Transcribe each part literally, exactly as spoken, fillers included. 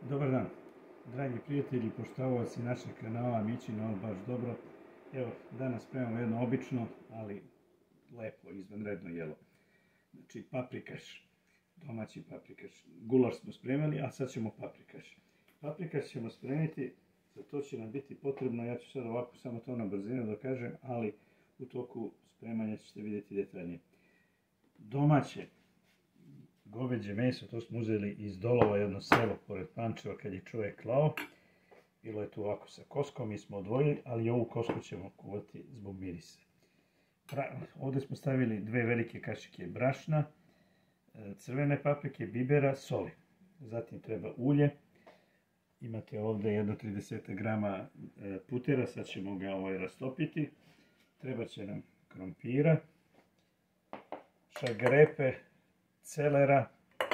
Dobar dan, dragi prijatelji, poštovaoci našeg kanala Mićino baš dobro. Evo, danas spremamo jedno obično, ali lepo, izvanredno jelo. Znači, paprikaš, domaći paprikaš. Gulaš smo spremali, a sad ćemo paprikaš. Paprikaš ćemo spremiti, za to će nam biti potrebno, ja ću sad ovako samo to na brzinu da kažem, ali u toku spremanja ćete vidjeti detaljnije. Domaće goveđe meso, to smo uzeli iz Dolova, jedno selo pored Pančeva kad je čovjek klao. Bilo je tu ovako sa koskom, mi smo odvojili, ali ovu kosku ćemo kuvati zbog mirisa. Ovdje smo stavili dve velike kašike brašna, crvene paprike, bibera, soli. Zatim treba ulje. Imate ovdje jedno trideset grama putera, sad ćemo ga ovaj rastopiti. Treba će nam krompira, šargarepe, celera,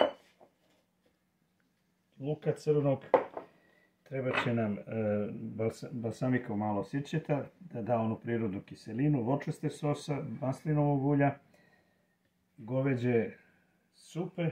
luka crvenog, treba će nam e, balsamikov malo sirćeta, da da onu prirodnu kiselinu, Worcester sosa, maslinovog ulja, goveđe supe,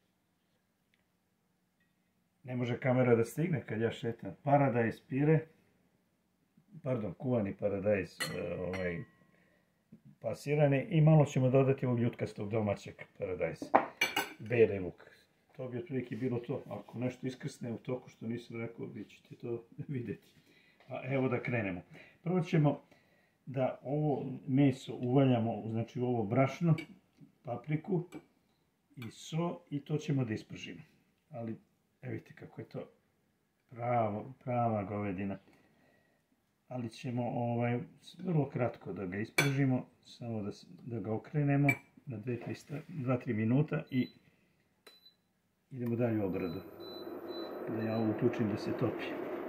ne može kamera da stigne kad ja šetam, paradajz pire, pardon, kuvani paradajz, e, ovaj, pasirani, i malo ćemo dodati ovog ljutkastog domaćeg paradajza, beli luk. To bi otprilike bilo to. Ako nešto iskrsne u toku što nisam rekao, vi ćete to vidjeti. A evo da krenemo. Prvo ćemo da ovo meso uvaljamo, znači ovo brašno, papriku i so, i to ćemo da ispržimo. Ali vidite kako je to prava, prava govedina. Ali ćemo ovaj, vrlo kratko da ga ispržimo, samo da, da ga okrenemo na dva do tri minuta i idemo dalje u obradu. Da ja ovo uključim da se topi.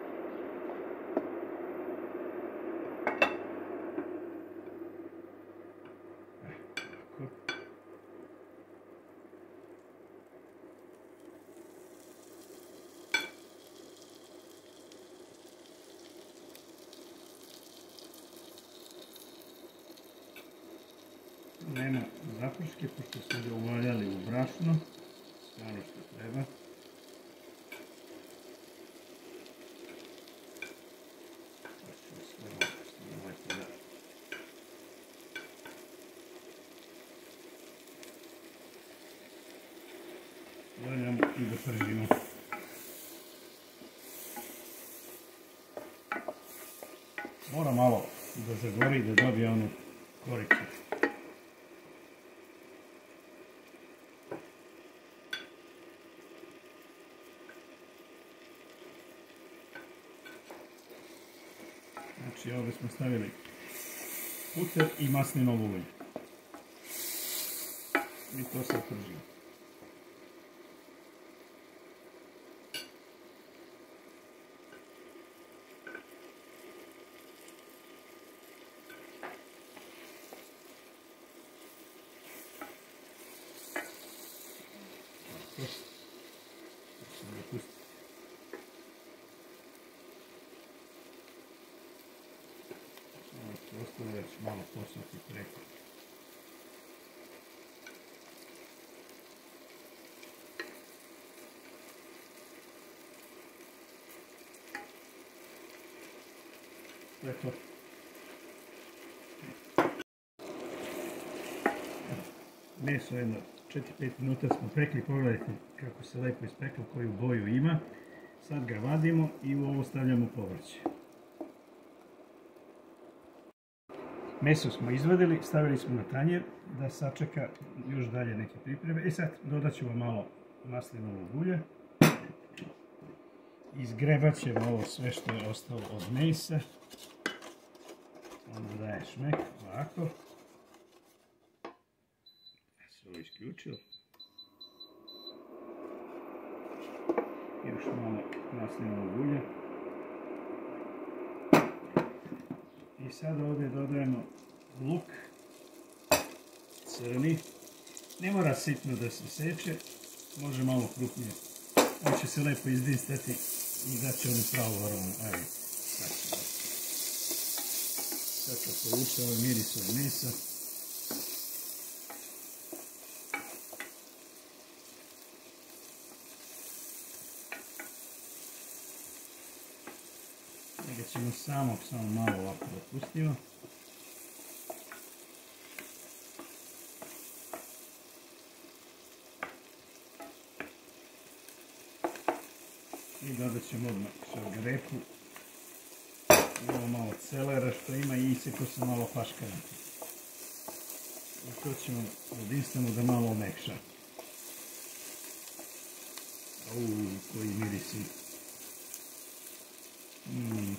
Nema zaprške, pošto smo ga uvaljali u brašno, sve ono što treba. Uvaljamo i da pržimo. Mora malo da zagori, da dobije onu koricu. Znači ovdje smo stavili puter i maslinovo ulje. I to sad pržimo. Ostalo već malo posuti preko. To je to. Meso jedno četiri do pet minuta smo pekli, pogledajte kako se lepo ispeklo, koju boju ima. Sad ga vadimo i u ovo stavljamo povrće. Meso smo izvadili, stavili smo na tanjer da sačeka još dalje neke pripreme. I sad dodat ćemo malo maslinovog ulja. Izgrebat ćemo ovo sve što je ostalo od mesa. Onda daje šmek, ovako. Ja se ovo isključio. Još malo maslinovog ulja. I sad ovdje dodajemo luk crni. Ne mora sitno da se seče, može malo krupnije. On će se lepo izdistati i dat će onu pravu aromu. Evo, tako. Sad kad povuče ovaj miris od mesa. ćemo samo, samo malo ovako da pustimo. I dodat ćemo odmah šargarepu. Ovo malo celera što ima i isjeko se malo paškara. I to ćemo jedinstveno da malo omekša. Uuu, koji mirisi. Mm.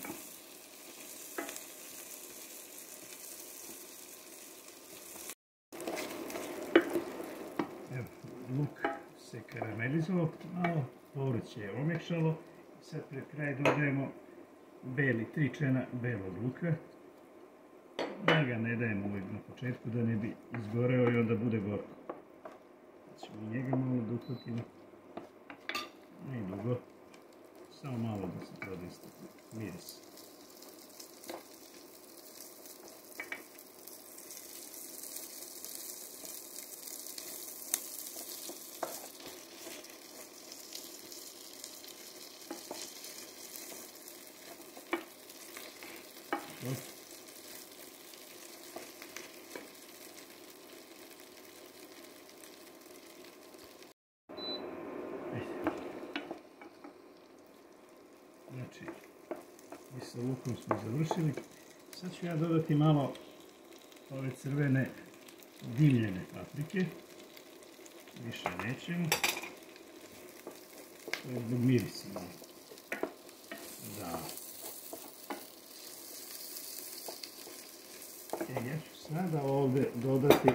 Evo, luk se karamelizovao malo, povrće je omekšalo. Sad pred kraj dodajemo beli, tri čena belog luka. Njega ne dajemo uvijek na početku da ne bi izgoreo i onda bude gorko. Ćemo i njega malo da uhvatimo. Ne dugo, samo malo da se prodiste miris. Znači, i sa lukom smo završili. Sad ću ja dodati malo ove crvene dimljene paprike. Više nećemo. To je zbog mirisa. Da. E, ja ću sada ovdje dodati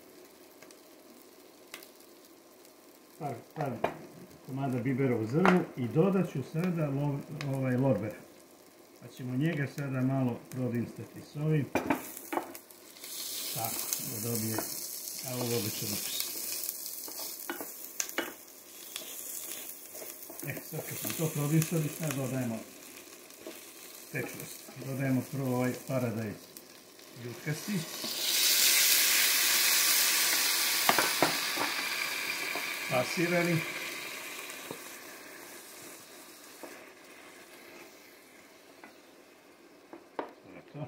par, par komada bibera u zrnu i dodat ću sada lo, ovaj lorber. Pa ćemo njega sada malo prodinstati s ovim. Tako, da dobije ovo običan okus. E, sad kad smo to prodinstali, sad dodajemo tečnost. Dodajemo prvo ovaj paradajz ljutkasti. Pasirani. To.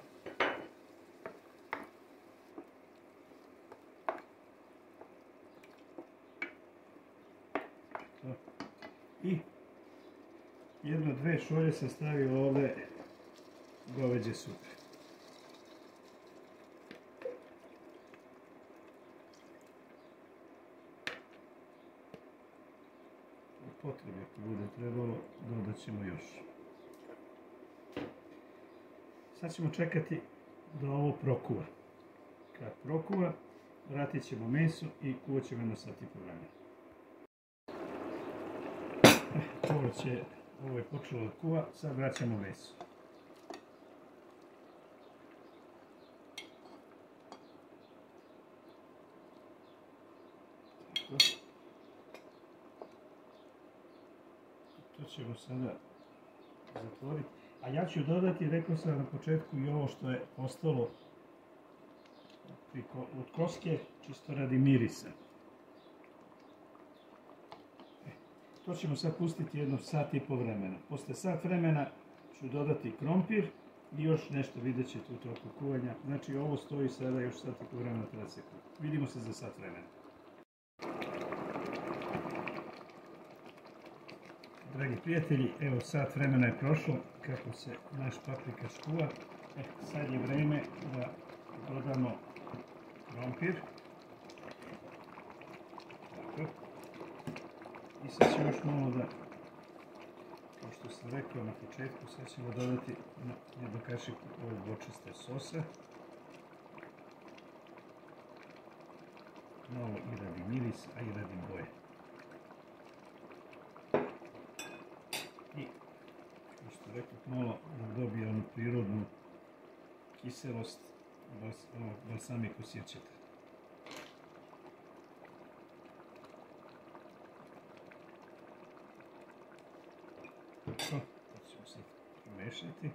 To. I jedno, dve šolje sam stavio ovdje goveđe supe. U potrebi ako bude trebalo, dodat ćemo još. Sad ćemo čekati da ovo prokuva. Kad prokuva, vratit ćemo meso i kuvat ćemo jedno sat i po vremena. Povrće, ovo je počelo da kuva, sad vraćamo meso. Tako. To ćemo sada zatvoriti. A ja ću dodati, rekao sam na početku, i ovo što je ostalo od koske, čisto radi mirisa. E, to ćemo sad pustiti jedno sat i po vremena. Posle sat vremena ću dodati krompir i još nešto, vidjet ćete u toku kuvanja. Znači ovo stoji sada još sat i po vremena treba se kuva. Vidimo se za sat vremena. Dragi prijatelji, evo sat vremena je prošlo kako se naš paprika skuva. E, sad je vreme da dodamo krompir. Tako. I sad ćemo još malo da, kao što sam rekao na početku, sad ćemo dodati jednu kašiku ovog bočasta sosa. Malo i radi miris, a i radi boje. I, kao što rekao, malo da dobije onu prirodnu kiselost balsamiku sirćeta. Tako, to ćemo sad pomešati.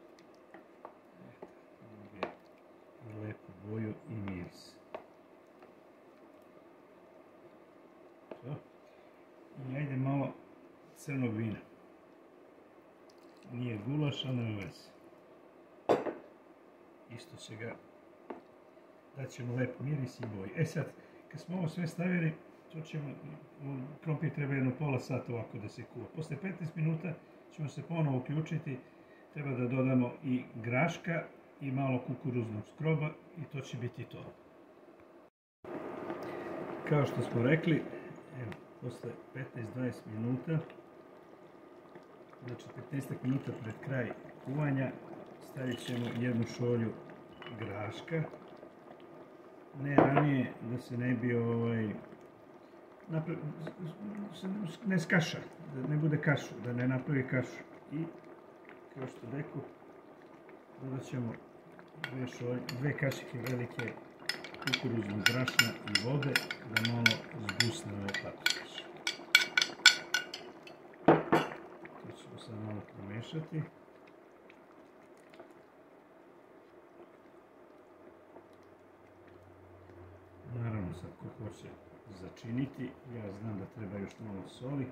Dobije lepu boju i miris. To. I ajde malo crnog vina. Nije gulaš, ali nema veze. isto će ga, da ćemo lep miris i boj. E sad, kad smo ovo sve stavili, to ćemo, krompir treba jedno pola sata ovako da se kuva. Posle petnaest minuta ćemo se ponovo uključiti, treba da dodamo i graška i malo kukuruznog skroba i to će biti to. Kao što smo rekli, evo, posle petnaest do dvadeset minuta, znači petnaest minuta pred kraj kuvanja, stavit ćemo jednu šolju graška. Ne ranije, da se ne bi ovaj, napravi, ne skaša, da ne bude kašu, da ne napravi kašu. I, kao što reku, dodat ćemo dve, šolje, dve kašike velike kukuruznog brašna i vode, da malo zgusne ove paprikaše. To ćemo sad malo pomešati. Naravno, sad ko hoće začiniti, ja znam da treba još malo soli.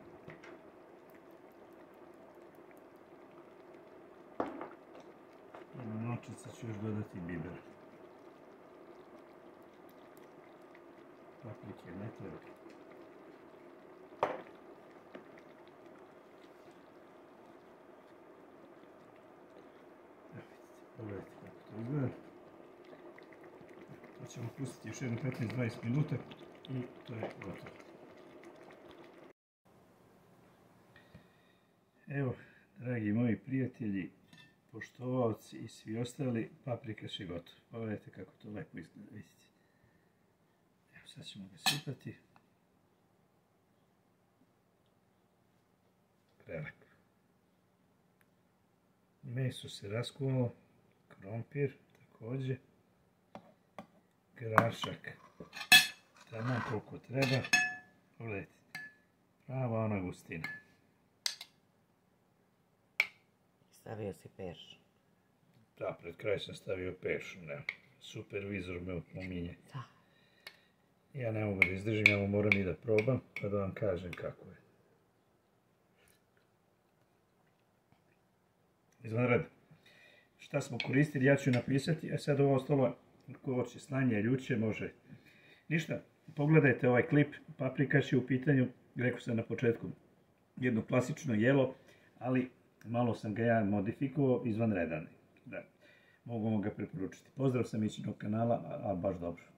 I na nočice ću još dodati biber. Paprike ne treba. Evo vidite, pogledajte kako to izgleda. To ćemo pustiti još jedno petnaest do dvadeset minuta i to je gotovo. Evo, dragi moji prijatelji, poštovaoci i svi ostali, paprikaš je gotov. Pogledajte kako to lepo izgleda, vidite. Evo, sad ćemo ga sipati. Prelepo. Meso se raskuvalo, krompir također. Grašak, taman koliko treba, pogledajte, prava ona gustina. Stavio si peršun. Da, pred kraj sam stavio peršun, ne. Supervizor me opominje. Da. Ja ne mogu da izdržim, ja moram i da probam, pa da vam kažem kako je. Izvanredno. Šta smo koristili, ja ću napisati, a sad ovo ostalo, ko hoće slanje, ljuće, može. Ništa, pogledajte ovaj klip, paprikaš je u pitanju, rekao sam na početku, jedno klasično jelo, ali malo sam ga ja modifikovao, izvanredan. Da, mogu vam ga preporučiti. Pozdrav sa Mićinog kanala, a baš dobro.